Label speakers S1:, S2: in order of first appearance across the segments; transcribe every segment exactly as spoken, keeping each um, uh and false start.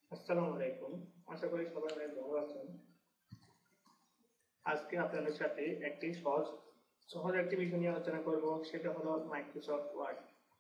S1: আসসালামু আলাইকুম। আশা করি সবাই অনেক ভালো আছেন। আজকে আপনাদের সাথে একটি সহজ সহজ একটি বিষয় নিয়ে আলোচনা করব, সেটা হলো মাইক্রোসফট ওয়ার্ড,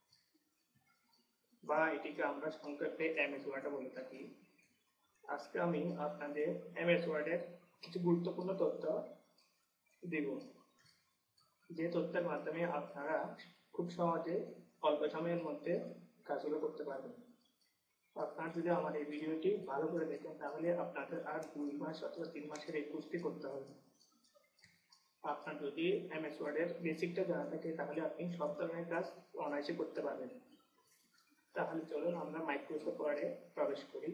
S1: বা এটিকে আমরা সংক্ষেপে এমএস ওয়ার্ড বলে থাকি। আজকে আমি আপনাদের এমএস ওয়ার্ডের কিছু গুরুত্বপূর্ণ তথ্য দিব, যে তথ্যের মাধ্যমে আপনারা খুব সহজে অল্প সময়ের মধ্যে কাজগুলো করতে পারবেন। আপনারা যদি আমার এই ভিডিওটি ভালো করে দেখেন, তাহলে আপনাদের আর দুই মাস অথবা তিন মাসের এই কোর্সটি করতে হবে। আপনার যদি এমএস ওয়ার্ডের বেসিকটা জানা থাকে, তাহলে আপনি সব ধরনের কাজ অনায়াসে করতে পারবেন। তাহলে চলুন আমরা মাইক্রোসফট ওয়ার্ডে প্রবেশ করি।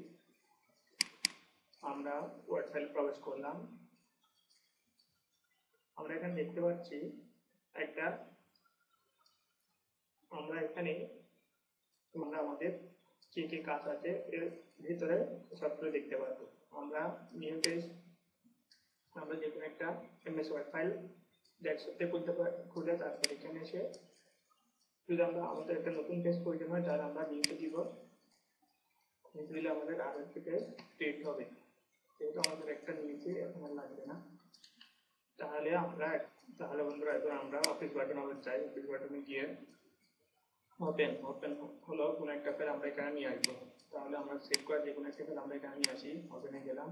S1: আমরা ওয়ার্ড ফাইল প্রবেশ করলাম। আমরা এখানে দেখতে পাচ্ছি একটা আমরা এখানে আমরা আমাদের কি কি কাজ আছে এর ভিতরে সবগুলো দেখতে পারবো। আমরা নিউ পেজ, আমরা যে কোনো একটা এমএস ওয়ার্ড ফাইল ডেস্কটপে খুলতে খুলে তারপর এখানে এসে যদি আমরা আমাদের একটা নতুন পেজ প্রয়োজন হয়, তাহলে আমরা নিচে দিব। নিচে দিলে আমাদের আরো একটি পেজ ক্রিয়েট হবে। যেহেতু আমাদের একটা নিচে এখন আর লাগবে না, তাহলে আমরা তাহলে বন্ধুরা এখন আমরা অফিস বাটন আমরা চাই। অফিস বাটনে গিয়ে ওপেন ওপেন হলো কোনো একটা ফাইল আমরা এখানে নিয়ে আসবো। তাহলে আমরা সেভ করা যে কোনো একটা ফাইল আমরা এখানে নিয়ে আসি। ওপেনে গেলাম,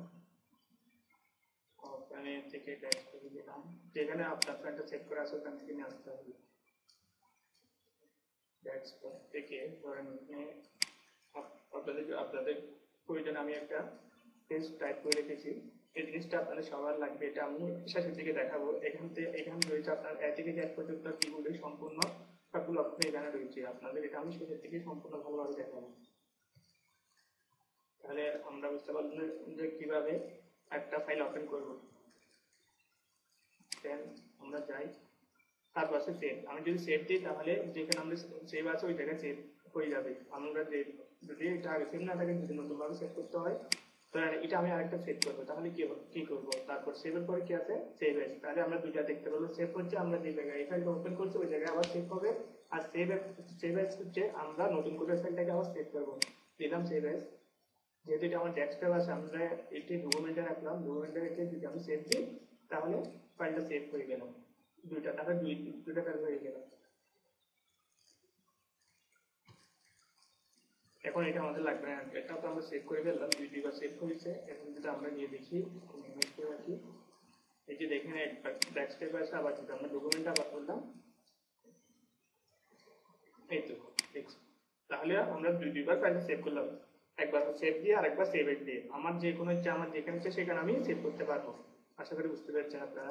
S1: ওখানে থেকে ডেস্কটপে গেলাম, যেখানে আপনার ফাইলটা সেভ করা আছে ওখান থেকে নিয়ে আসতে হবে। ডেস্কটপ থেকে ধরেন আপনাদের আপনাদের প্রয়োজনে আমি একটা টেক্সট টাইপ করে রেখেছি। এই জিনিসটা আপনাদের সবার লাগবে, এটা আমি শেষের দিকে দেখাবো। এখান থেকে এখানে রয়েছে আপনার এ থেকে জেড পর্যন্ত কিবোর্ডে সম্পূর্ণ সবগুলো অপশন এখানে রয়েছে। আপনাদের এটা আমি শেষের দিকে সম্পূর্ণ ভালোভাবে দেখাবো। তাহলে আমরা বুঝতে পারলাম যে কিভাবে একটা ফাইল ওপেন করব। দেন আমরা যাই, তারপর আছে সেভ। আমি যদি সেভ দিই, তাহলে যেখানে আমরা সেভ আছে ওই জায়গায় সেভ হয়ে যাবে। আমরা যে যদি এটা আগে সেভ না থাকে, যদি নতুনভাবে সেভ করতে হয়, তাহলে এটা আমি আরেকটা সেভ করবো। তাহলে কি কি করবো, তারপর সেভের পরে কি আছে, সেভ এস। তাহলে আমরা দুইটা দেখতে পাবো। সেভ হচ্ছে আমরা যে জায়গায় এই ফাইলটা ওপেন করছি ওই জায়গায় আবার সেভ হবে, আর সেভ সেভ এস হচ্ছে আমরা নতুন করে ফাইলটাকে আবার সেভ করবো। দিলাম সেভ এস। যেহেতু এটা আমার ডেস্কটপ আছে, আমরা এটি ডকুমেন্টে রাখলাম। ডকুমেন্টে রেখে যদি আমি সেভ দিই, তাহলে ফাইলটা সেভ হয়ে গেল। দুইটা তাহলে দুই দুইটা ফাইল হয়ে গেল। এখন এটা আমাদের লাগবে না, এটা তো আমরা সেভ করে ফেললাম, দুই দুইবার সেভ হয়েছে। এখন যদি আমরা গিয়ে দেখি, ইমেজ করে রাখি, এই যে দেখেন ডেস্কটপ আছে, আবার যদি আমরা ডকুমেন্ট আবার করলাম, এই তো দেখছি। তাহলে আমরা দুই দুইবার ফাইল সেভ করলাম, একবার সেভ দিয়ে আর একবার সেভ এড দিয়ে। আমার যে কোনো ইচ্ছা আমার যেখানে ইচ্ছে সেখানে আমি সেভ করতে পারবো। আশা করি বুঝতে পেরেছেন আপনারা।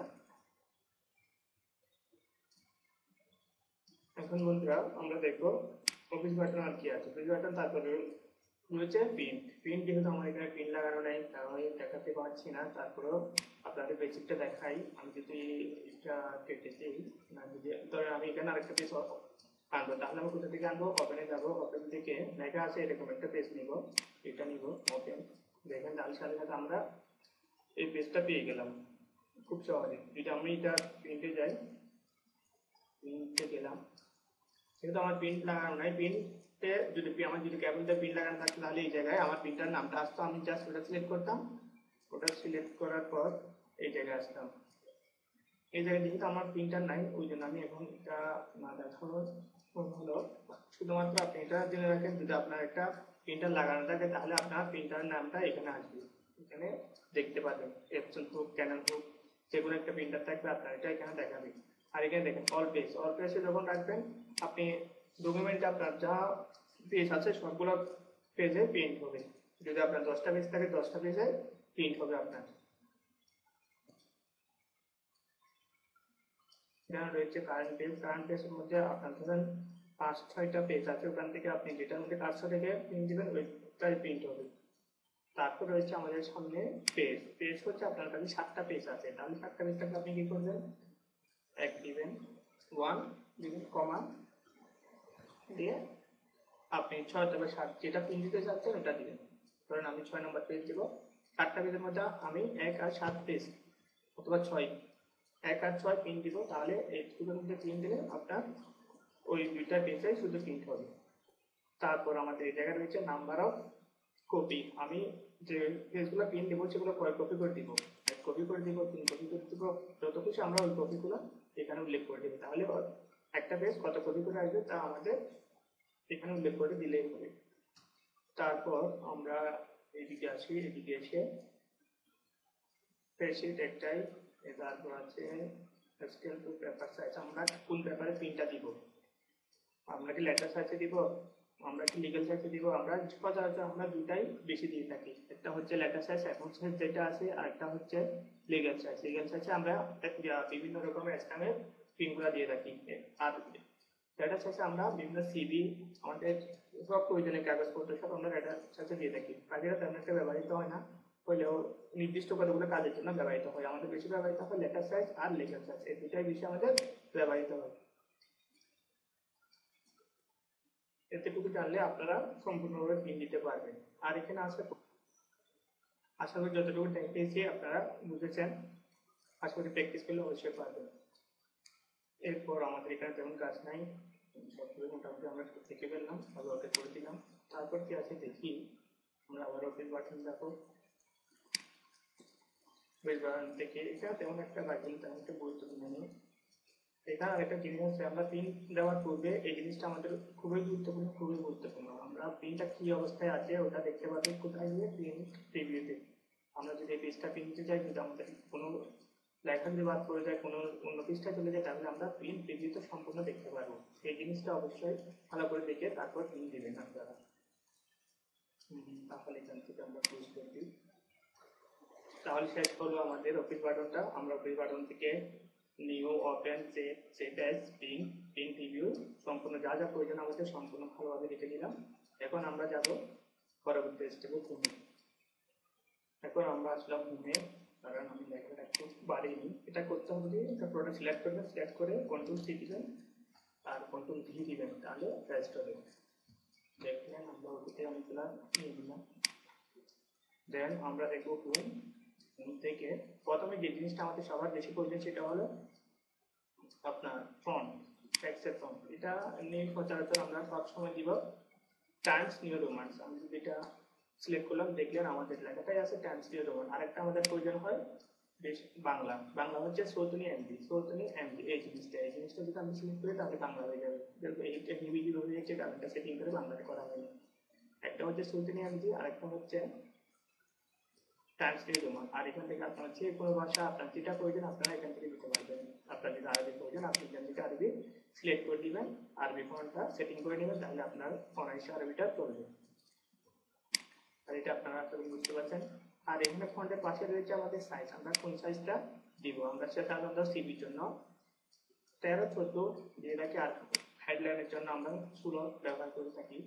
S1: এখন বন্ধুরা আমরা দেখবো অফিস বাটন আর কি আছে। অফিস বাটন তারপরে রয়েছে প্রিন্ট। প্রিন্ট যেহেতু আমার এখানে প্রিন্ট লাগানো নেই, তাহলে দেখাতে পারছি না। তারপরেও আপনাদের বেসিকটা দেখাই। আমি যদি এটা কেটে দিই, না যদি ধরেন আমি এখানে আরেকটা পেজ আনবো, তাহলে আমি কোথা থেকে আনবো, ওপেনে যাবো। ওপেন থেকে লেখা আছে এরকম একটা পেজ নিব, এটা নিব ওপেন। দেখেন তার সাথে সাথে আমরা এই পেজটা পেয়ে গেলাম খুব সহজে। যদি আমি এটা প্রিন্টে যাই, প্রিন্টে গেলাম, যেহেতু আমার প্রিন্ট লাগানো নাই, প্রিন্টে যদি আমার যদি ক্যাবিনটা প্রিন্ট লাগানো থাকতো, তাহলে এই জায়গায় আমার প্রিন্টার নামটা আসতো। আমি জাস্ট ওটা সিলেক্ট করতাম, ওটা সিলেক্ট করার পর এই জায়গায় আসতাম। এই জায়গায় যেহেতু আমার প্রিন্টার নাই, ওই জন্য আমি এখন এটা না দেখানোর হলো। শুধুমাত্র আপনি এটা জেনে রাখেন, যদি আপনার একটা প্রিন্টার লাগানো থাকে, তাহলে আপনার প্রিন্টারের নামটা এখানে আসবে, এখানে দেখতে পাবেন। এপসন হোক, ক্যানন হোক, যে কোনো একটা প্রিন্টার থাকবে আপনার এটা এখানে দেখাবে। আর এখানে দেখেন অল পেজ, অল পেজে যখন রাখবেন, আপনি ডকুমেন্টে আপনার যা পেজ আছে সবগুলো পেজে প্রিন্ট হবে। যদি আপনার দশটা পেজ থাকে, দশটা পেজে প্রিন্ট হবে আপনার। এখানে রয়েছে কারেন্ট পেজ। কারেন্ট পেজের মধ্যে আপনার ধরেন পাঁচ ছয়টা পেজ আছে, ওখান থেকে আপনি যেটার মধ্যে কাজটা থেকে প্রিন্ট দিবেন ওইটাই প্রিন্ট হবে। তারপর রয়েছে আমাদের সামনে পেজ। পেজ হচ্ছে আপনার কাছে সাতটা পেজ আছে, তাহলে সাতটা পেজ থাকলে আপনি কি করবেন, এক দিবেন, ওয়ান দিবেন, কমা দিয়ে আপনি ছয় অথবা সাত যেটা প্রিন্ট দিতে চাচ্ছেন ওটা দিবেন। ধরেন আমি ছয় নম্বর পেজ দিব। সাতটা পেজের মধ্যে আমি এক আর সাত পেজ অথবা ছয়, এক আর ছয় প্রিন্ট দিব। তাহলে এই দুটোর মধ্যে প্রিন্ট দিলে আপনার ওই দুইটা পেজে শুধু প্রিন্ট হবে। তারপর আমাদের এই জায়গায় রয়েছে নাম্বার অফ কপি, আমি যে পেজগুলো প্রিন্ট দেবো সেগুলো কয়েক কপি করে দিব, এক কপি করে দিব, তিন কপি করে দিব, যত খুশি আমরা ওই কপিগুলো এখানে উল্লেখ করে দেবো। তাহলে একটা পেজ কত কপি করে আসবে তা আমাদের এখানে উল্লেখ করে দিলেই হবে। তারপর আমরা এদিকে আসি, এদিকে এসে স্প্রেডশিট একটাই, তারপর আছে স্কেল টু পেপার সাইজ, আমরা কোন পেপারে প্রিন্টটা দিব, আমরা কি লেটার সাইজে দিব, আমরা কি লিগ্যাল সাইজে দিব, আমরা সচরাচর আমরা দুটাই বেশি দিয়ে থাকি, একটা হচ্ছে লেটার সাইজ অ্যাকাউন্ট সাইজ যেটা আছে, আর একটা হচ্ছে লিগ্যাল সাইজ। লিগ্যাল সাইজে আমরা বিভিন্ন রকমের স্ট্যাম্পের প্রিন্টগুলো দিয়ে থাকি, আর লেটার সাইজে আমরা বিভিন্ন সিভি আমাদের সব প্রয়োজনীয় কাগজপত্র সব আমরা লেটার সাইজে দিয়ে থাকি। বাকিটা তেমন একটা ব্যবহৃত হয় না, হলেও নির্দিষ্ট কতগুলো কাজের জন্য ব্যবহৃত হয়। আমাদের বেশি ব্যবহৃত হয় লেটার সাইজ আর লিগ্যাল সাইজ, এই দুটাই বেশি আমাদের ব্যবহৃত হয়। এতটুকু জানলে আপনারা সম্পূর্ণভাবে প্রিন্ট দিতে পারবেন। আর এখানে আছে, আশা করি যতটুকু দেখিয়েছি আপনারা বুঝেছেন, আশা করি প্র্যাকটিস করলে অবশ্যই পারবেন। এরপর আমাদের এখানে তেমন কাজ নাই, সবগুলো মোটামুটি আমরা দেখে ফেললাম, সব ওকে করে দিলাম। তারপর কি আছে দেখি, আমরা আবার অফিস বাটন দেখো, অফিস বাটন থেকে এটা তেমন একটা বাটন তেমন একটা গুরুত্বপূর্ণ নেই। এখানে আরেকটা জিনিস আছে, আমরা প্রিন্ট দেওয়ার পূর্বে এই জিনিসটা আমাদের খুবই গুরুত্বপূর্ণ, খুবই গুরুত্বপূর্ণ। আমরা প্রিন্টটা কি অবস্থায় আছে ওটা দেখতে পাবো কোথায় গিয়ে, প্রিন্ট প্রিভিউতে। আমরা যদি এই পেজটা প্রিন্ট দিতে চাই, যদি আমাদের কোনো লেখা যদি বাদ পড়ে যায়, কোনো অন্য পেজটা চলে যায়, তাহলে আমরা প্রিন্ট প্রিভিউতে সম্পূর্ণ দেখতে পারবো। এই জিনিসটা অবশ্যই ভালো করে দেখে তারপর প্রিন্ট দিবেন আপনারা। তাহলে এখান থেকে আমরা ক্লোজ করে দিই। তাহলে শেষ হলো আমাদের অফিস বাটনটা। আমরা অফিস বাটন থেকে new, open, save, save as, print, print preview সম্পূর্ণ যা যা প্রয়োজন আমাদের সম্পূর্ণ ভালোভাবে লিখে দিলাম। এখন আমরা যাব পরবর্তী স্টেপে, হোমে। এখন আমরা আসলাম হোমে, কারণ আমি লেখাটা একটু বাড়িনি। এটা করতে হবে যে এটা পুরোটা সিলেক্ট করবেন, সিলেক্ট করে কন্ট্রোল সি দিবেন আর কন্ট্রোল ভি দিবেন, তাহলে রেস্ট হবে। দেখলেন আমরা ওদিকে অনেকগুলা নিয়ে নিলাম। দেন আমরা দেখবো হোম, হোম থেকে প্রথমে যে জিনিসটা আমাদের সবার বেশি প্রয়োজন সেটা হলো আপনার ফন্ট, টেক্সটের ফন্ট। এটা এমনি সচরাচর আমরা সবসময় দিব টাইমস নিউ রোমান্স। আমি যদি এটা সিলেক্ট করলাম, দেখলেন আমাদের লেখাটাই আছে টাইমস নিউ রোমান। আরেকটা আমাদের প্রয়োজন হয় বেশ বাংলা, বাংলা হচ্ছে সৌতনী এমবি, সৌতনী এমবি এই জিনিসটা, এই জিনিসটা যদি আমি সিলেক্ট করি তাহলে বাংলা হয়ে যাবে। যেহেতু এইটা হিন্দি হয়ে যাচ্ছে, কারণটা সেটিং করে বাংলাতে করা হয়নি। একটা হচ্ছে সৌতনী এমবি, আরেকটা হচ্ছে টাইমস নিউ রোমান। আর এখান থেকে আপনার যে কোনো ভাষা আপনার যেটা প্রয়োজন আপনারা এখান থেকে দিতে পারবেন। আপনার যদি আরবি প্রয়োজন আপনি এখান থেকে আরবি সিলেক্ট করে দিবেন, আরবি ফন্টটা সেটিং করে নেবেন, তাহলে আপনার অনায়াসে আরবিটা চলবে। আর এটা আপনারা আশা করি বুঝতে পারছেন। আর এখানে ফন্টের পাশে রয়েছে আমাদের সাইজ, আমরা কোন সাইজটা দিব। আমরা সেটা আমরা সিভির জন্য তেরো চোদ্দ দিয়ে রাখি, আর হেডলাইনের জন্য আমরা ষোলো ব্যবহার করে থাকি।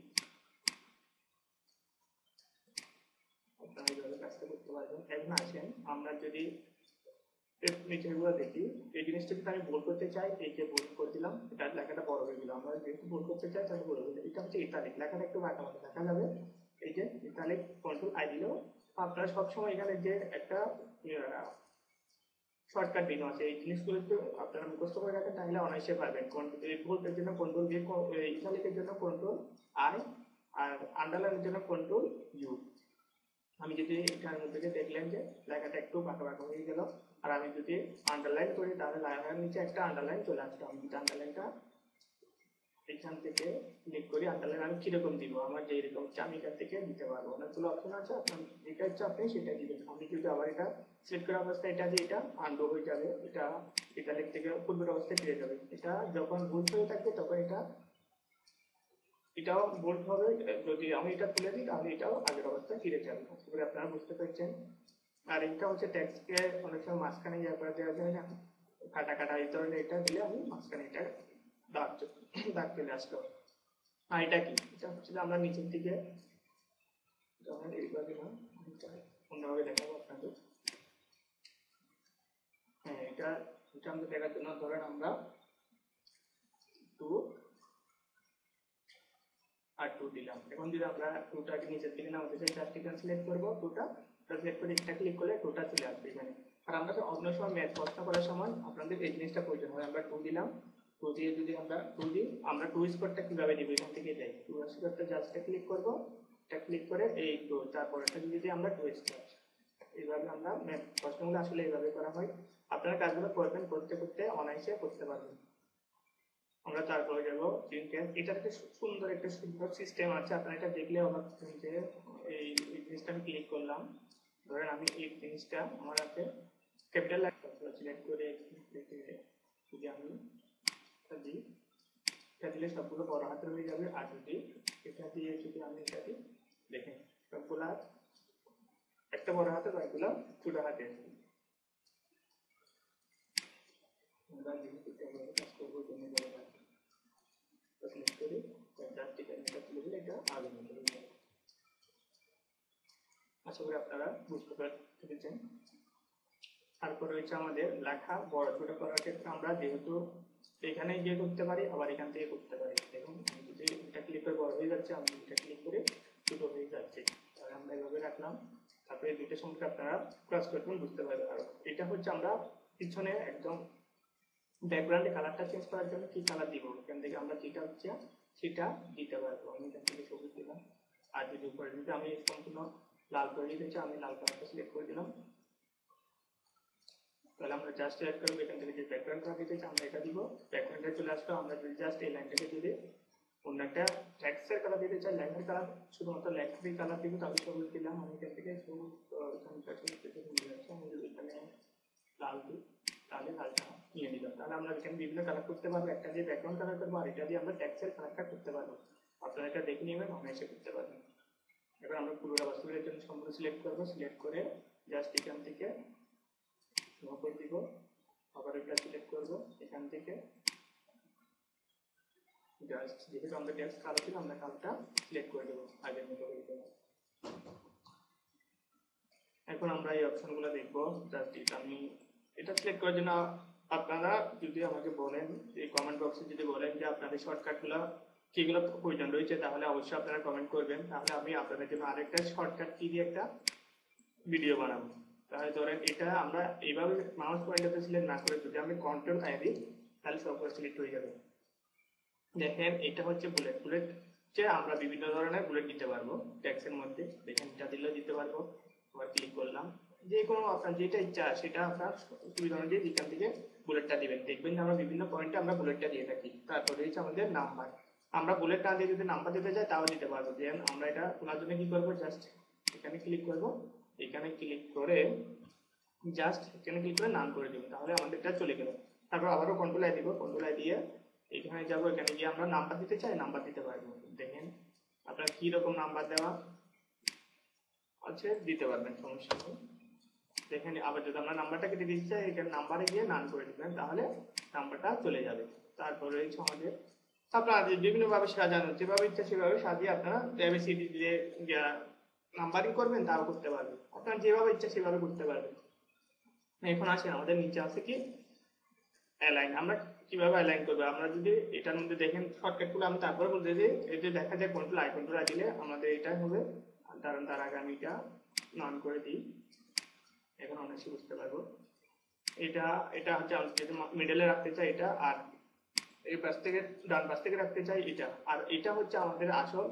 S1: আপনারা এইভাবে কাজটা করতে পারবেন। এখন আসেন আমরা যদি নিচেগুলো দেখি, এই জিনিসটা যদি আমি বোল্ড করতে চাই, এই যে বোল্ড করে দিলাম, এটা লেখাটা বড় হয়ে গেল। আমরা যেহেতু বোল্ড করতে চাই তাহলে বড় হয়ে যাবে। এটা হচ্ছে ইতালিক, লেখাটা একটু বাঁকা বাঁকা দেখা যাবে। এই যে ইতালিক কন্ট্রোল আই দিলেও আপনারা সবসময় এখানে যে একটা শর্টকাট মেনু আছে, এই জিনিসগুলো একটু আপনারা মুখস্থ করে রাখেন, তাহলে অনায়াসে পারবেন। বোল্ডের জন্য কন্ট্রোল দিয়ে, ইতালিকের জন্য কন্ট্রোল আই, আর আন্ডারলাইনের জন্য কন্ট্রোল ইউ। আমি যদি এখানের মধ্যে দেখলেন যে লেখাটা একটু বাঁকা বাঁকা হয়ে গেল, আর আমি যদি আন্ডারলাইন করি তাহলে লেখার নিচে একটা আন্ডারলাইন চলে আসবে। আমি যদি আন্ডারলাইনটা এখান থেকে ক্লিক করি, আন্ডারলাইন আমি কিরকম দিব, আমার যে এরকম হচ্ছে আমি এখান থেকে দিতে পারবো। অনেকগুলো অপশন আছে, আপনার যেটা ইচ্ছা আপনি সেটা দিবেন। আমি যদি আবার এটা সিলেক্ট করা অবস্থায় এটা দিয়ে এটা আন্ডু হয়ে যাবে, এটা ইতালিক থেকে পূর্বের অবস্থায় ফিরে যাবে। এটা যখন ভুল হয়ে থাকবে তখন এটা এটাও বোল্ড হবে, যদি আমি এটা তুলে দিই তাহলে এটাও আগের অবস্থায় ফিরে যাবে। এবারে আপনারা বুঝতে পারছেন। আর এটা হচ্ছে টেক্সটকে অনেক সময় মাঝখানে ইয়ে করে দেওয়া যায় না, কাটা কাটা এই ধরনের, এটা দিলে আমি মাঝখানে এটা দাগ দাগ চলে আসলো। আর এটা কি, এটা হচ্ছে আমরা নিচের দিকে এইভাবে না, অন্যভাবে দেখাবো আপনাদের। হ্যাঁ, এটা এটা আমরা দেখার জন্য ধরেন আমরা টু আর টু দিলাম। এখন যদি আমরা টুটাকে নিচের দিকে নামাতে চাই, চারটি সিলেক্ট করবো, টুটা সিলেক্ট করে এটা ক্লিক করলে টুটা চলে আসবে এখানে। আর আমরা অন্য সময় ম্যাথ প্রশ্ন করার সময় আপনাদের এই জিনিসটা প্রয়োজন হয়। আমরা টু দিলাম, টু দিয়ে যদি আমরা টু দিই, আমরা টু স্কোয়ারটা কিভাবে দিব, এখান থেকে যাই, টু স্কোয়ারটা জাস্ট ক্লিক করবো, এটা ক্লিক করে এই টু, তারপরটা যদি আমরা টু স্টার, এইভাবে আমরা ম্যাপ প্রশ্নগুলো আসলে এইভাবে করা হয়। আপনারা কাজগুলো করবেন, করতে করতে অনায়াসে করতে পারবেন। আমরা তারপরে যাবো প্রিন্টের। এটার একটা সুন্দর একটা সুন্দর সিস্টেম আছে, আপনারা এটা দেখলে অবাক হবেন যে এই জিনিসটা আমি ক্লিক করলাম, ধরেন আমি এই জিনিসটা আমার হাতে ক্যাপিটাল সিলেক্ট করে যদি আমি এটা দিই, এটা দিলে সবগুলো বড় হাতের হয়ে যাবে। আর যদি এটা দিয়ে যদি আমি এটা দিই, দেখেন সবগুলা একটা বড় হাতে কয়েকগুলো ছোট হাতে। আমরা যেহেতু ক্যামেরা কাজ করবো জন্য বড় হাতে সিলেক্ট করি, জাস্ট এটা তুলে দিলে এটা আগের মতো হয়ে যাবে। আশা করি আপনারা বুঝতে পেরেছেন। তারপর রয়েছে আমাদের লেখা বড় ছোট করার ক্ষেত্রে আমরা যেহেতু এখানে গিয়ে করতে পারি, আবার এখান থেকে করতে পারি। দেখুন আমি যদি এটা ক্লিক করে বড় হয়ে যাচ্ছে, আমি এটা ক্লিক করে ছোট হয়ে যাচ্ছে, তাহলে আমরা এইভাবে রাখলাম। তারপরে এই দুইটা সম্পর্কে আপনারা ক্লাস করবেন, বুঝতে পারবেন। আর এটা হচ্ছে আমরা পিছনে একদম ব্যাকগ্রাউন্ডে কালারটা চেঞ্জ করার জন্য কি কালার দিব, এখান থেকে আমরা যেটা হচ্ছে সেটা দিতে পারবো। আমি এখান থেকে সবুজ দিলাম। আর যদি উপরে যদি আমি সম্পূর্ণ লাল করে দিতে চাই, আমি লাল কালারটা সিলেক্ট করে দিলাম। তাহলে আমরা জাস্ট সিলেক্ট করবো, এখান থেকে যে ব্যাকগ্রাউন্ড কালার দিতে চাই আমরা এটা দিব, ব্যাকগ্রাউন্ডে চলে আসলো। আমরা যদি জাস্ট এই লাইনটাকে যদি অন্য একটা টেক্সটের কালার দিতে চাই, লাইনের কালার শুধুমাত্র লেখারই কালার দিব, তাহলে সবুজ দিলাম। আমি এখান থেকে সবুজ এখানে লাল দিই, তাহলে লালটা নিয়ে নিলাম। তাহলে আমরা এখানে বিভিন্ন কালার করতে পারবো, একটা দিয়ে ব্যাকগ্রাউন্ড কালার করবো, আর এটা দিয়ে আমরা টেক্সটের কালারটা করতে পারবো। আপনারা এটা দেখে নেবেন, অনায়াসে করতে পারবেন। এবার আমরা পুরো বাস্তবের জন্য সম্পূর্ণ সিলেক্ট করবো, সিলেক্ট করে জাস্ট এখান থেকে করে দিব, আবার এটা সিলেক্ট করবো, এখান থেকে জাস্ট যেহেতু আমরা টেক্সট কালো ছিল আমরা কালোটা সিলেক্ট করে দেবো আগের মতো করে দেবো। এখন আমরা এই অপশনগুলো দেখবো। জাস্ট এটা আমি এটা সিলেক্ট করার জন্য আপনারা যদি আমাকে বলেন, এই কমেন্ট বক্সে যদি বলেন যে আপনাদের শর্টকাটগুলো কিগুলো প্রয়োজন রয়েছে, তাহলে অবশ্যই আপনারা কমেন্ট করবেন। তাহলে আমি আপনাদের জন্য আরেকটা শর্টকাট কি দিয়ে একটা ভিডিও বানাবো। তাহলে ধরেন এটা আমরা এইভাবে মাউস পয়েন্টারটা সিলেক্ট না করে যদি আমি কন্ট্রোল আই দিই, তাহলে সবগুলো সিলেক্ট হয়ে যাবে। দেখেন এটা হচ্ছে বুলেট। বুলেট যে আমরা বিভিন্ন ধরনের বুলেট দিতে পারবো টেক্সটের মধ্যে। দেখেন এটা দিলেও দিতে পারবো। আবার ক্লিক করলাম, যে কোনো আপনার যেটা ইচ্ছা সেটা আপনার সুবিধা অনুযায়ী যেখান থেকে বুলেটটা দিবেন। দেখবেন যে আমরা বিভিন্ন পয়েন্টে আমরা বুলেটটা দিয়ে থাকি। তারপরে হচ্ছে আমাদের নাম্বার, আমরা বুলেট না দিয়ে যদি নাম্বার দিতে চাই তাও দিতে পারবো। দেন আমরা এটা খোলার জন্য কি করবো, জাস্ট এখানে ক্লিক করবো, এখানে ক্লিক করে জাস্ট এখানে ক্লিক করে নাম করে দেবো, তাহলে আমাদের এটা চলে গেল। তারপর আবারও কন্ট্রোল আই দিব, কন্ট্রোল আই দিয়ে এখানে যাবো, এখানে গিয়ে আমরা নাম্বার দিতে চাই নাম্বার দিতে পারবো। দেখেন আপনার কি রকম নাম্বার দেওয়া আছে দিতে পারবেন, সমস্যা নেই। দেখেন আবার যদি আমরা নাম্বারটা কেটে দিতে চাই, এখানে নাম্বারে গিয়ে নাম করে দিবেন, তাহলে নাম্বারটা চলে যাবে। তারপরে রয়েছে আমাদের আপনারা বিভিন্ন ভাবে সাজানো, যেভাবে ইচ্ছা সেভাবে সাজিয়ে আপনারা এবিসিডি দিয়ে নাম্বারিং করবেন, তাও করতে পারবেন। আপনারা যেভাবে ইচ্ছা সেভাবে করতে পারবেন। এখন আসেন আমাদের নিচে আছে কি অ্যালাইন। আমরা কিভাবে অ্যালাইন করবো, আমরা যদি এটার মধ্যে দেখেন শর্টকাটগুলো আমি তারপরে বলতে দিই। এই যে দেখা যায় কন্ট্রোল আই, কন্ট্রোল আই দিলে আমাদের এটা হবে। কারণ তার আগে আমি এটা নন করে দিই, এখন অনেক বুঝতে পারবো। এটা এটা হচ্ছে আমি যদি মিডলে রাখতে চাই এটা, আর এই পাশ থেকে ডান পাশ থেকে রাখতে চাই এটা। আর এটা হচ্ছে আমাদের আসল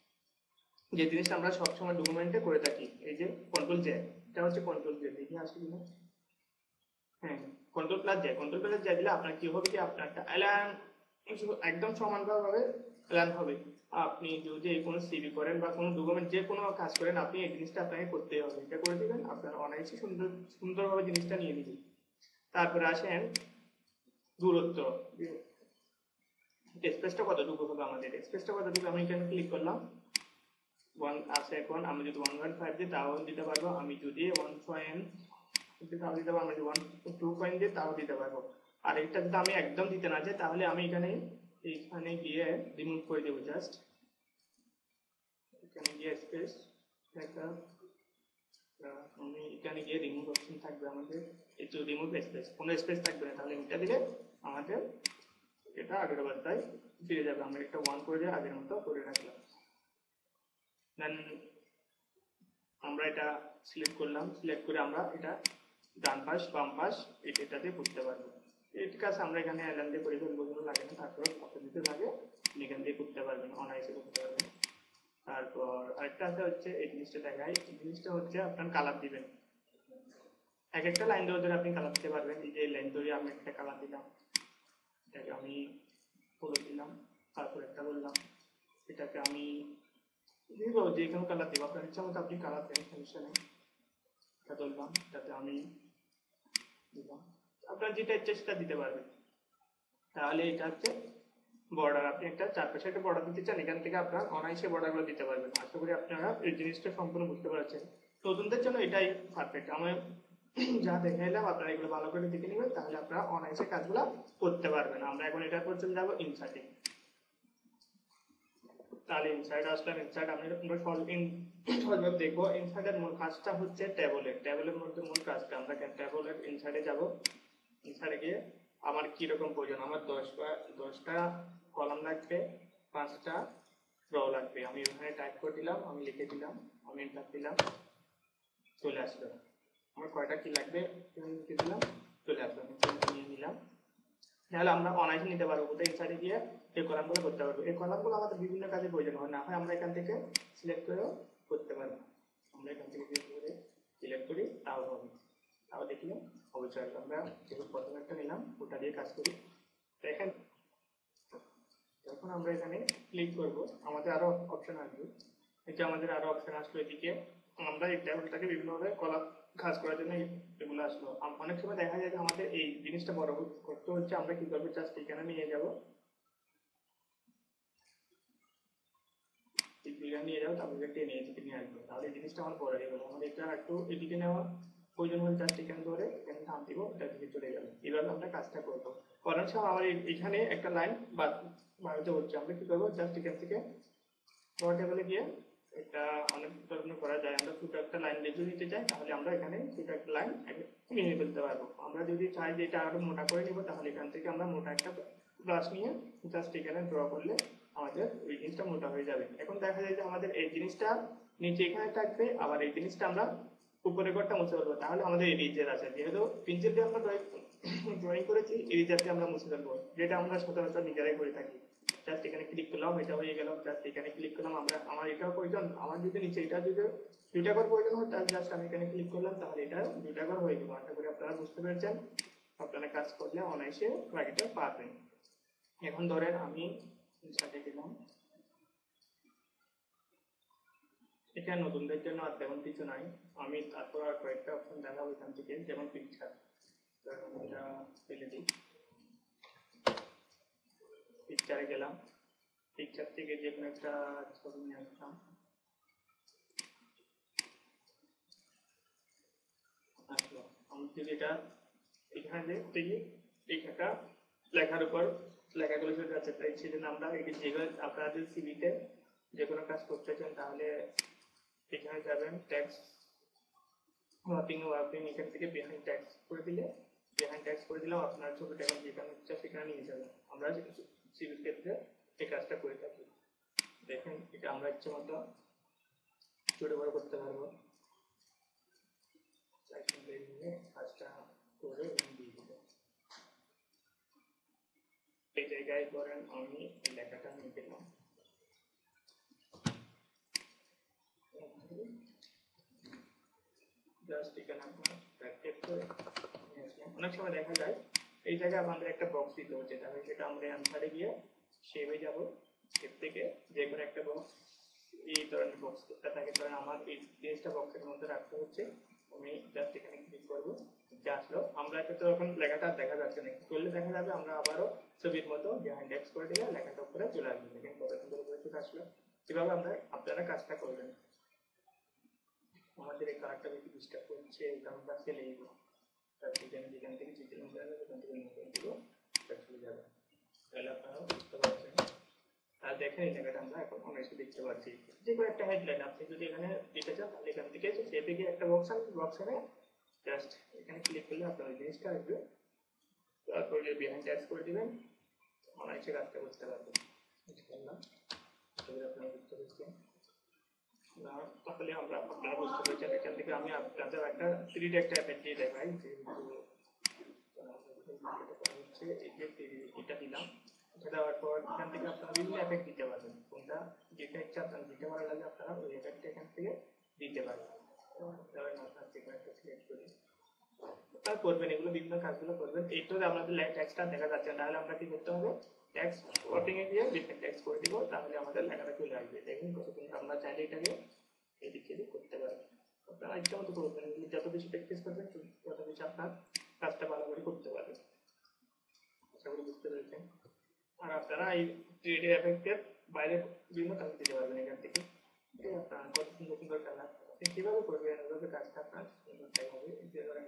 S1: যে জিনিসটা আমরা সবসময় ডকুমেন্টে করে থাকি, এই যে কন্ট্রোল জে, এটা হচ্ছে কন্ট্রোল জে। দেখি আসে কিনা, হ্যাঁ control plus J. Control plus J দিলে আপনার কি হবে, কি আপনার একটা অ্যালাইন একদম সমানভাবে অ্যালাইন হবে। আপনি যদি কোনো সিভি করেন বা কোনো ডকুমেন্ট যে কোনো কাজ করেন, আপনি এই জিনিসটা আপনাকে করতেই হবে। এটা করে দিবেন, আপনার অনায়াসে সুন্দর সুন্দরভাবে জিনিসটা নিয়ে নিবেন। তারপরে আসেন দূরত্ব, স্পেসটা কতটুকু হবে আমাদের, স্পেসটা কতটুকু আমি এখানে ক্লিক করলাম, ওয়ান আছে। এখন আমি যদি ওয়ান পয়েন্ট ফাইভ দিই তাও দিতে পারবো, আমি যদি ওয়ান পয়েন্ট তাও দিতে পারবো, আমি যদি ওয়ান টু পয়েন্ট দিই তাও দিতে পারবো। আর এটা যদি আমি একদম দিতে না চাই, তাহলে আমি এখানে এখানে গিয়ে রিমুভ করে দেবো। জাস্ট এখানে গিয়ে স্পেস একটা আমি এখানে গিয়ে রিমুভ অপশন থাকবে আমাদের, একটু রিমুভ স্পেস, কোনো স্পেস থাকবে না। তাহলে এটা দিলে আমাদের এটা আগের অবস্থায় ফিরে যাবে। আমরা একটা ওয়ান করে দিয়ে আগের মতো করে রাখলাম। দেন আমরা এটা সিলেক্ট করলাম, সিলেক্ট করে আমরা এটা ডান পাশ বাম পাশ এটাতে করতে পারবো। এই কাজ আমরা এখানে অ্যালাইন দিয়ে করে ফেলবো, লাগে না। তারপর আপনার যদি লাগে এখান দিয়ে করতে পারবেন, অনায়াসে করতে পারবেন। তারপর আরেকটা আছে হচ্ছে এই জিনিসটা দেখাই, এই জিনিসটা হচ্ছে আপনার কালার দিবেন, এক একটা লাইন ধরে ধরে আপনি কালার দিতে পারবেন। এই যে লাইন ধরে আমি একটা কালার দিলাম, এটাকে আমি হলুদ দিলাম, তারপর একটা বললাম এটাকে আমি দিব যে কোনো কালার দিব, আপনার ইচ্ছা মতো আপনি কালার দেন, সমস্যা নেই। এটা ধরলাম, এটাতে আমি দিলাম, আপনার যেটা ইচ্ছে সেটা দিতে পারবেন। তাহলে এটা হচ্ছে বর্ডার, আপনি একটা চারপাশে একটা বর্ডার দিতে চান, এখান থেকে আপনার অনায়াসে বর্ডারগুলো দিতে পারবেন। আশা করি আপনারা এই জিনিসটা সম্পূর্ণ বুঝতে পারছেন। নতুনদের জন্য এটাই পারফেক্ট। আমি যা দেখাইলাম আপনারা এগুলো ভালো করে দেখে নেবেন, তাহলে আপনারা অনায়াসে কাজগুলো করতে পারবেন। আমরা এখন এটা পর্যন্ত যাবো ইনসার্টিং। তাহলে ইনসার্ট আসলাম, ইনসার্ট আমরা সহজভাবে দেখবো। ইনসার্টের মূল কাজটা হচ্ছে ট্যাবলের ট্যাবলের মধ্যে মূল কাজটা আমরা ট্যাবলের ইনসার্টে যাব। ইনসার্টে গিয়ে আমার কিরকম প্রয়োজন, আমার দশটা দশটা কলাম লাগবে, পাঁচটা রো লাগবে। আমি ওখানে টাইপ করে দিলাম, আমি লিখে দিলাম, আমি এন্টার দিলাম, চলে আসলো। আমার কয়টা কি লাগবে লিখে দিলাম, চলে আসলো, নিয়ে নিলাম। তাহলে আমরা অনায়াসে নিতে পারবো, কোথায় ইনসার্টে গিয়ে এই কলামগুলো করতে পারবো। এই কলামগুলো আমাদের বিভিন্ন কাজে প্রয়োজন হয়, না হয় আমরা এখান থেকে সিলেক্ট করেও করতে পারবো। আমরা এখান থেকে সিলেক্ট করি তাও হবে, তাও দেখলে অবশ্যই আমরা যেহেতু প্রথমে একটা নিলাম ওটা দিয়ে কাজ করি। দেখেন যখন আমরা এখানে ক্লিক করব আমাদের আরো অপশন আসবে, এটা আমাদের আরো অপশন আসলো। এদিকে আমরা এই টেবিলটাকে বিভিন্নভাবে কলাম কাজ করার জন্য এগুলো আসলো। অনেক সময় দেখা যায় যে আমাদের এই জিনিসটা বড় করতে হচ্ছে, আমরা কি করবো, জাস্ট এখানে নিয়ে যাব, নিয়ে যাবো, তারপর টেনে এদিকে নিয়ে আসবো, তাহলে এই জিনিসটা আমার বড় হয়ে গেল। আমাদের এটা একটু এদিকে নেওয়া প্রয়োজন হলে জাস্ট এখানে ধরে এখানে থাম দিব, এটা দিকে চলে গেল। এইভাবে আমরা কাজটা করবো। করার সময় আমার এখানে একটা লাইন বাড়াতে হচ্ছে, আমরা কি করবো, জাস্ট এখান থেকে বড় টেবিলে গিয়ে এটা অনেক ধরনের করা যায়। আমরা ছোট একটা লাইন লিখে নিতে চাই, তাহলে আমরা এখানে ছোট একটা লাইন নিয়ে ফেলতে পারবো। আমরা যদি চাই যে এটা আরো মোটা করে নিব, তাহলে এখান থেকে আমরা মোটা একটা ব্রাশ নিয়ে জাস্ট এখানে ড্র করলে আমাদের এই জিনিসটা মোটা হয়ে যাবে। এখন দেখা যায় যে আমাদের এই জিনিসটা নিচে এখানে থাকবে, আবার এই জিনিসটা আমরা উপরে করতে মুছে ফেলবো। তাহলে আমাদের এরিজার আছে, যেহেতু পেন্সিল দিয়ে আমরা ড্রয়িং করেছি, এরিজার দিয়ে আমরা মুছে ফেলবো, যেটা আমরা সচরাচর নিজেরাই করে থাকি। জাস্ট এখানে ক্লিক করলাম, এটা হয়ে গেল, জাস্ট এখানে ক্লিক করলাম। আমরা আমার এটাও প্রয়োজন, আমার যদি নিচে এটা যদি দুইটা করে প্রয়োজন হয়, তাহলে জাস্ট আমি এখানে ক্লিক করলাম, তাহলে এটা দুইটা করে হয়ে গেল। আশা করি আপনারা বুঝতে পেরেছেন, আপনারা কাজ করলে অনায়াসে বাকিটা পারবেন। এখন ধরেন আমি সাথে দিলাম, এখানে নতুনদের জন্য আর তেমন কিছু নাই। আমি তারপর আর কয়েকটা অপশন দেখাবো এখান থেকে, যেমন পিকচার, এটা ফেলে দিই, পিকচারে গেলাম, পিকচার থেকে যে কোনো একটা ছবি নিয়ে আসলাম, আসলো। আমি যদি এটা এখানে দেখি একটা লেখার উপর লেখাগুলো চলে যাচ্ছে, তাই সেজন্য আমরা যেগুলো আপনারা যদি সিভিতে যে কোনো কাজ করতে চান, তাহলে এখানে যাবেন টেক্সট ওয়ার্কিং ওয়ার্কিং এখান থেকে বিহাইন্ড টেক্সট করে দিলে, বিহাইন্ড টেক্সট করে দিলাম, আপনার ছবিটা এখন যেখানে ইচ্ছা সেখানে নিয়ে যাবেন। আমরা সিভিল ক্ষেত্রে এই কাজটা করে থাকি। দেখেন এটা আমরা ইচ্ছে মতো ছোট বড় করতে পারবো, কাজটা করে দিয়ে দিব। এই জায়গায় করেন আমি লেখাটা নিয়ে গেলাম, জাস্ট এখানে আপনার ব্র্যাকেট করে অনেক সময় দেখা যায় এই জায়গায় আমাদের একটা বক্স দিতে হচ্ছে, তাহলে সেটা আমরা অ্যান্সারে গিয়ে শেপে যাব, শেপ থেকে যে কোনো একটা বক্স এই ধরনের বক্সটা থাকে, ধরেন আমার এই জিনিসটা বক্সের মধ্যে রাখতে হচ্ছে, আমি জাস্ট এখানে ক্লিক করবো, যা আসলো। আমরা এটা তো এখন লেখাটা দেখা যাচ্ছে না, করলে দেখা যাবে আমরা আবারও ছবির মতো বিহাইন্ড টেক্সট করে দিলে লেখাটা উপরে চলে আসবে, দেখেন কত সুন্দর করে চলে আসলো। এভাবে আমরা আপনারা কাজটা করবেন। আমাদের এই কার্ডটা বেশি ডিস্টার্ব করছে, এটা আমরা ফেলে দিব, যেখানে যেখান থেকে চিত্র সেখান থেকে নিয়ে দিব, চলে যাবে। তাহলে আপনারা বুঝতে পারছেন। আর দেখেন এই জায়গাটা আমরা এখন অনেক দেখতে পাচ্ছি, যে কোনো একটা হেডলাইন আপনি যদি এখানে দিতে চান, তাহলে এখান থেকে শেপে গিয়ে একটা বক্স আনবে, বক্সে জাস্ট এখানে ক্লিক করলে আপনার জিনিসটা আসবে, তারপর যে বিহাইন্ড ট্যাক্স করে দিবেন, অনায়াসে কাজটা করতে পারবেন। আপনারা বুঝতে পেরেছেন, তাহলে আমরা আপনারা বুঝতে পেরেছেন। এখান থেকে আমি আপনাদের একটা থ্রি ডি একটা অ্যাপের দিয়ে দেখাই, যেহেতু হচ্ছে এটা দিলাম, এটা দেওয়ার পর এখান থেকে আপনারা বিভিন্ন এফেক্ট দিতে পারবেন, কোনটা যেটা ইচ্ছা আপনার দিতে ভালো লাগে আপনারা ওই এফেক্টটা এখান থেকে দিতে পারবেন। ধরেন আপনার যেকোনো একটা সিলেক্ট করি, আপনারা করবেন এগুলো, বিভিন্ন কাজগুলো করবেন। এইটাতে আমাদের টেক্সটটা দেখা যাচ্ছে না, তাহলে আমরা কি করতে হবে, টেক্সট ওয়ার্ডিং এ গিয়ে ডিফারেন্ট টেক্সট করে দিব, তাহলে আমাদের লেখাটা চলে আসবে। দেখুন কত সুন্দর, আমরা চাইলে এটাকে এদিক এদিক করতে পারবেন। আপনারা ইচ্ছা মতো করবেন, যত বেশি প্র্যাকটিস করবেন তত বেশি আপনার কাজটা ভালো করে করতে পারবেন। আশা করি বুঝতে পেরেছেন। আর আপনারা এই থ্রি ডি এফেক্টের বাইরে বিভিন্ন কাজ দিতে পারবেন এখান থেকে। আপনার কত সুন্দর সুন্দর কালার আপনি কীভাবে করবেন, ওইভাবে কাজটা আপনার সুন্দরটাই হবে। যে ধরেন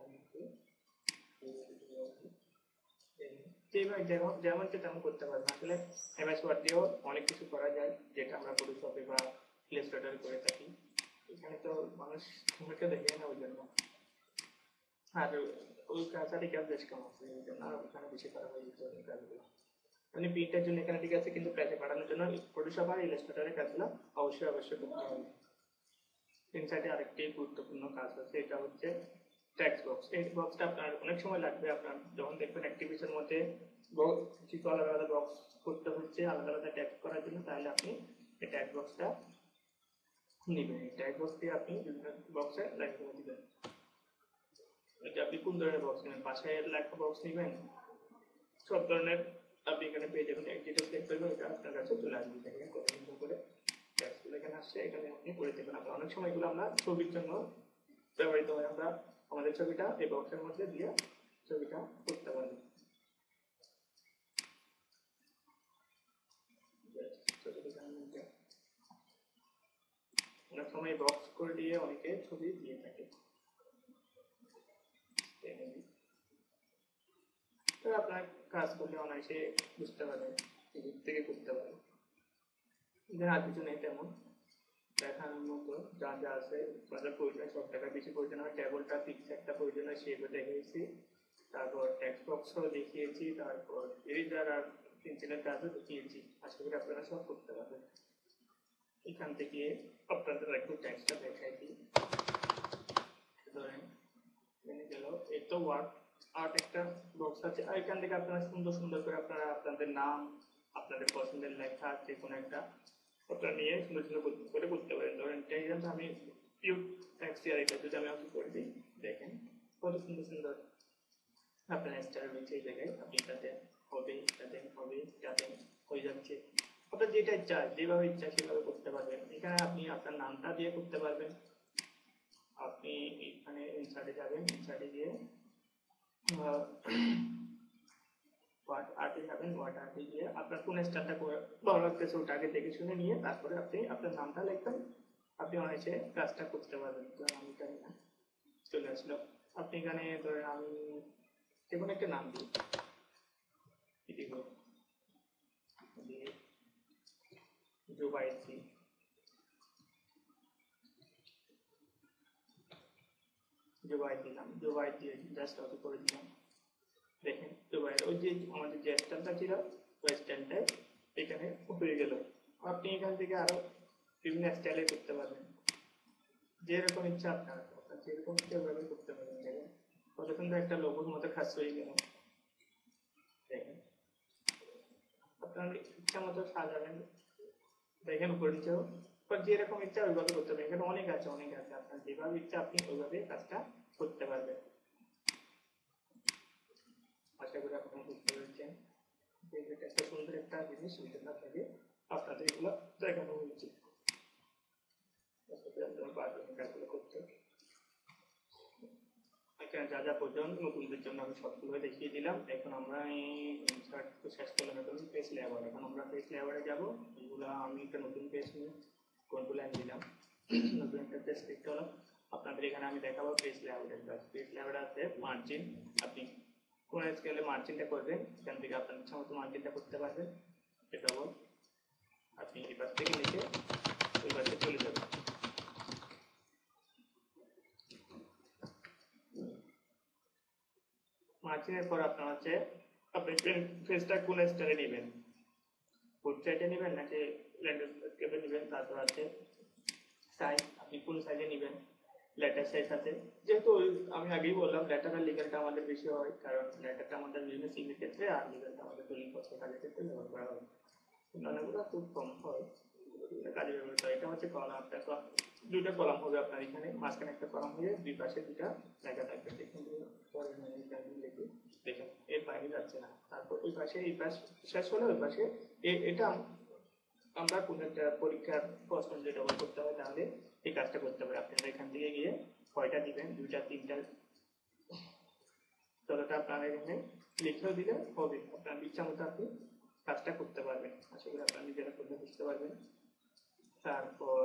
S1: যেভাবে যেমন যেমন তেমন করতে পারবেন। আসলে এমএস ওয়ার্ড দিয়েও অনেক কিছু করা যায়, যেটা আমরা ফটোশপে বা ইলাস্ট্রেটরে করে থাকি। এখানে তো মানুষ মুখে দেখে না, ওই জন্য। আর ওই কাজটারই কাজ বেশ কম আছে, ওই জন্য ওখানে বেশি করা হয়ে যেতে হবে কাজগুলো। মানে প্রিন্টের জন্য এখানে ঠিক আছে, কিন্তু প্যাচে পাঠানোর জন্য ফটোশপ আর ইলাস্ট্রেটরের কাজগুলো অবশ্যই অবশ্যই করতে হবে। ইনসাইডে আরেকটি গুরুত্বপূর্ণ কাজ আছে, এটা হচ্ছে টেক্সট বক্স। এই বক্সটা আপনার অনেক সময় লাগবে। আপনার যখন দেখবেন অ্যাক্টিভিটির মধ্যে কিছু আলাদা আলাদা বক্স করতে হচ্ছে আলাদা আলাদা ট্যাগ করার জন্য, তাহলে আপনি এই ট্যাগ বক্সটা নেবেন। এই ট্যাগ বক্স দিয়ে আপনি বিভিন্ন বক্সে লাইক করে দিবেন। এটা আপনি কোন ধরনের বক্স নেবেন, পাশে লেখা বক্স নেবেন, সব ধরনের আপনি এখানে পেয়ে যাবেন। যেটা সিলেক্ট করবেন এটা আপনার কাছে চলে আসবে। দেখেন কত সুন্দর করে ট্যাক্সগুলো এখানে আসছে, এখানে আপনি করে দেবেন। আপনার অনেক সময় এগুলো আমরা ছবির জন্য ব্যবহৃত হয়, আমরা আমাদের ছবিটা এই বক্সের মধ্যে দিয়ে ছবিটা করতে পারি। অনেক সময় বক্স করে দিয়ে অনেকে ছবি দিয়ে থাকে। আপনার কাজ করলে অনায়াসে বুঝতে পারবেন, এদিক থেকে করতে পারবেন। আর কিছু নেই তেমন দেখানোর মতো, যা যা আছে আপনাদের প্রয়োজন সব টাকা বেশি প্রয়োজন হয়। টেবলটা ফিক্স একটা প্রয়োজন হয়, সেগুলো দেখিয়েছি। তারপর টেক্সট বক্সও দেখিয়েছি, তারপর এরিজার আর পেন্সিলের কাজও দেখিয়েছি। আশা করি আপনারা সব করতে পারবেন। এখান থেকে আপনাদের একটু টেক্সটটা দেখাই দিই। ধরেন গেল এই তো ওয়ার্ড আর্ট একটা বক্স আছে, আর এখান থেকে আপনারা সুন্দর সুন্দর করে আপনারা আপনাদের নাম, আপনাদের পছন্দের লেখা যে কোনো একটা আপনারা নিয়ে সুন্দর সুন্দর করে করতে পারেন। ধরেন টেক্সট আমি ইউ টেক্সট আর এটা যদি আমি আপনি করে দিই, দেখেন কত সুন্দর সুন্দর আপনার স্টার রয়েছে। এই জায়গায় আপনি এটাতে হবে, এটাতে হবে, এটাতে হয়ে যাচ্ছে। আপনার যেটা ইচ্ছা যেভাবে ইচ্ছা সেভাবে করতে পারবেন। এখানে আপনি আপনার নামটা দিয়ে করতে পারবেন। আপনি এখানে ইনসার্টে যাবেন, ইনসার্টে গিয়ে ওয়ার্ড আর্টে যাবেন, ওয়ার্ড আর্টে গিয়ে আপনার কোন স্টাইলটা ভালো লাগতেছে ওটা আগে দেখে শুনে নিয়ে তারপরে আপনি আপনার নামটা লিখবেন। আপনি অনেকে কাজটা করতে পারবেন। আমি জানি না চলে আসলো। আপনি এখানে ধরেন আমি যে কোনো একটা নাম দিই, জুবাইর দিই, জুবাইর দিলাম, জুবাইর দিয়ে জাস্ট অত করে দিলাম। দেখেন জুবাইর ওই যে আমাদের যে স্টাইলটা ছিল ওই স্টাইলটাই এখানে হয়ে গেল। আপনি এখান থেকে আরো বিভিন্ন স্টাইলে করতে পারবেন, যেরকম ইচ্ছা আপনার আপনার যেরকম ইচ্ছা ওইভাবে করতে পারবেন। দেখেন কত সুন্দর একটা লোগোর মতো খাস হয়ে গেল। দেখেন আপনার ইচ্ছা মতো সাজাবেন। দেখেন উপরে নিচেও যেরকম ইচ্ছা ওইভাবে করতে পারবেন। এখানে অনেক আছে অনেক আছে আপনার যেভাবে ইচ্ছা আপনি ওইভাবে কাজটা করতে পারবেন। আশা করি আপনারা বুঝতে পেরেছেন। এটা একটা সুন্দর একটা জিনিস, এই জন্য আপনাকে আপনাদের এগুলো দেখানো হয়েছে। কাজগুলো করতে এখানে যা যা প্রয়োজন নতুনদের জন্য আমি সবগুলো দেখিয়ে দিলাম। এখন আমরা শেষ করলাম, এখন পেজ লেআউট। এখন আমরা পেজ লেআউটে যাবো। এগুলো আমি একটা নতুন পেজ নিয়ে কন্ট্রোল এন দিলাম, নতুন একটা পেজ ক্লিক করলাম। আপনাদের এখানে আমি দেখাবো পেজ লেআউটের কাজ। পেজ লেআউট আছে মার্জিন, আপনি কোন স্কেলে মার্জিনটা করবেন এখান থেকে আপনার ইচ্ছা মতো মার্জিনটা করতে পারবেন। এটা বল আপনি এই পাশ থেকে নিচে ওই পাশে চলে যাবেন। মার্জিনের পর আপনার হচ্ছে আপনি পেজটা কোন স্টাইলে নেবেন, পোর্ট্রেটে নেবেন নাকি ল্যান্ডস্কেপে নেবেন। তারপর আছে সাইজ, আপনি কোন সাইজে নেবেন। লেটার সাইজ আছে, যেহেতু ওই- আমি আগেই বললাম লেটার আর লিগালটা আমাদের বেশি হয়, কারণ লেটারটা আমাদের বিভিন্ন সিভিল ক্ষেত্রে আর লিগালটা আমাদের দলিলপত্র কাজের ক্ষেত্রে ব্যবহার করা হয়, অন্যান্যগুলো খুব কম হয় কাজে ব্যবহৃত হয়। এটা হচ্ছে কলাম, আপনার তো দুইটা কলাম হবে আপনার এখানে, মাঝখানে একটা কলাম হয়ে দুই পাশে দুইটা লেখা থাকবে, দেখুন লিখি দেখেন এর বাইরে যাচ্ছে না, তারপর ওই পাশে এই পাশ শেষ হলে ওই পাশে এ- এটা আমরা কোনো একটা পরীক্ষার প্রশ্ন যদি ডবল করতে হয় তাহলে এই কাজটা করতে পারি। আপনারা এখান থেকে গিয়ে কয়টা দিবেন, দুইটা তিনটা, যতটা আপনারা এখানে লিখেও দিলে হবে, আপনার ইচ্ছা মতো আপনি কাজটা করতে পারবেন। আশা করি আপনারা নিজেরা করলে বুঝতে পারবেন। তারপর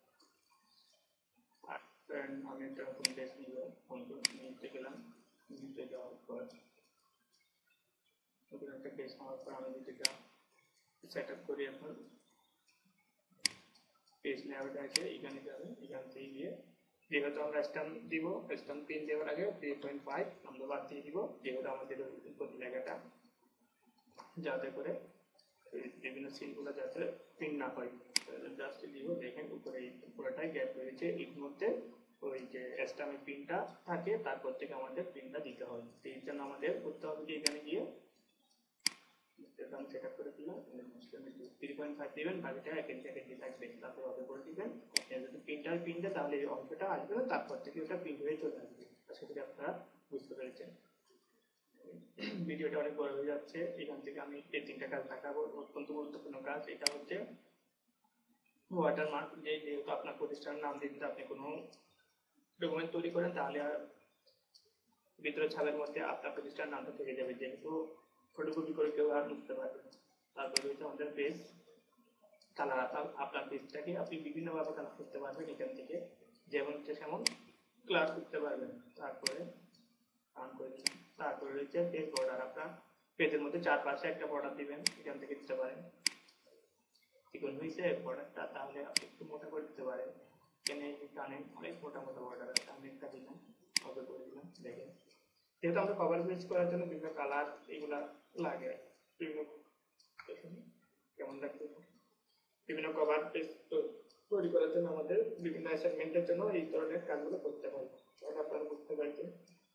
S1: আমি একটা ফোন পেজ নিব, ফোন নিতে গেলাম, নিতে যাওয়ার পর নতুন একটা পেজ নেওয়ার পর আমি যেটা সেট আপ করি, এখন পেজ লেআউট আছে, এখানে যাবে, এখান থেকে গিয়ে যেহেতু আমরা স্ট্যাম্প দিব, স্ট্যাম্প পিন দেওয়ার আগে থ্রি পয়েন্ট ফাইভ আমরা বাদ দিয়ে দিব, যেহেতু আমাদের প্রতি জায়গাটা যাতে করে বিভিন্ন সিলগুলো যাতে পিন না হয়, জাস্ট দিব। দেখেন উপরে পুরোটাই গ্যাপ রয়েছে, এর মধ্যে ওই যে স্ট্যাম্পের পিনটা থাকে, তারপর থেকে আমাদের পিনটা দিতে হয়। এই জন্য আমাদের করতে হবে যে এখানে গিয়ে আমি সেট আপ করে দিলাম, থ্রি পয়েন্ট ফাইভ দিবেন, বাকিটা এক ইঞ্চি এক ইঞ্চি থাকবে, তারপর অর্ডার করে দিবেন। যদি প্রিন্টার প্রিন্ট দেয় তাহলে এই অংশটা আসবে না, তারপর থেকে ওটা প্রিন্ট হয়ে চলে আসবে। আশা করি আপনারা বুঝতে পেরেছেন। ভিডিওটা অনেক বড় হয়ে যাচ্ছে, এখান থেকে আমি এই তিনটা কাজ দেখাবো, অত্যন্ত গুরুত্বপূর্ণ কাজ। এটা হচ্ছে ওয়াটারমার্ক, যে যেহেতু আপনার প্রতিষ্ঠানের নাম দিতে আপনি কোনো ডকুমেন্ট তৈরি করেন তাহলে ভিতরে ছাপের মধ্যে আপনার প্রতিষ্ঠানের নামটা থেকে যাবে, যেহেতু ফটোকপি করে কেউ আর বুঝতে পারবে না। তারপরে হচ্ছে আমাদের পেজ কালার, আপনার পেজটাকে আপনি বিভিন্নভাবে কালার করতে পারবেন, এখান থেকে যেমন হচ্ছে সেমন ক্লাস করতে পারবেন। তারপরে অন করে দিলাম। তারপরে হচ্ছে পেজ বর্ডার, আপনার পেজের মধ্যে চারপাশে একটা বর্ডার দিবেন, এখান থেকে দিতে পারেন। চিকন হয়েছে বর্ডারটা, তাহলে আপনি একটু মোটা করে দিতে পারেন। এখানে টানে অনেক মোটা মোটা বর্ডার আছে, আমি একটা দিলাম, অর্ডার করে দিলাম। দেখেন যেহেতু আমরা কভার পেজ করার জন্য বিভিন্ন কালার এগুলা লাগে, বিভিন্ন কেমন লাগবে, বিভিন্ন কভার পেজ তৈরি করার জন্য আমাদের বিভিন্ন অ্যাসাইনমেন্টের জন্য এই ধরনের কাজগুলো করতে হয়, তাহলে আপনারা বুঝতে পারছেন।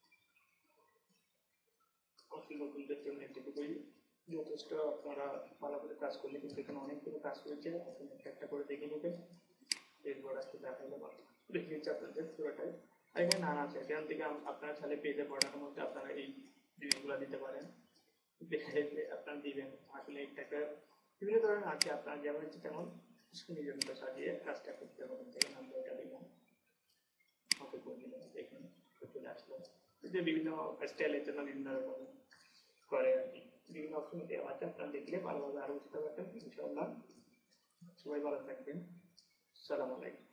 S1: নতুনদের জন্য এটুকুই যথেষ্ট, আপনারা ভালো করে কাজ করলে কিন্তু এখানে অনেকগুলো কাজ রয়েছে, আপনি একটা করে দেখে নেবেন। এরপর আসতে দেখাইলে দেখে নিচ্ছে আপনাদের পুরোটাই, আর এখানে নানা আছে, এখান থেকে আপনারা চাইলে পেজে পড়ানোর মধ্যে আপনারা এই জিনিসগুলো দিতে পারেন, দেখে আপনারা দিবেন। আসলে এটাকে বিভিন্ন ধরনের আছে, আপনারা যেমন ইচ্ছে তেমন নিজের মতো সাজিয়ে কাজটা করতে পারেন। দেখেন আমরা এটা দিলাম, হাতে করে দিলাম, দেখুন চলে আসলো। যে বিভিন্ন স্টাইলের জন্য বিভিন্ন রকম করে আর কি, বিভিন্ন অপশন দেওয়া আছে, আপনারা দেখলে ভালোভাবে আরো বুঝতে পারবেন। ইনশাআল্লাহ সবাই ভালো থাকবেন, আসসালামু আলাইকুম।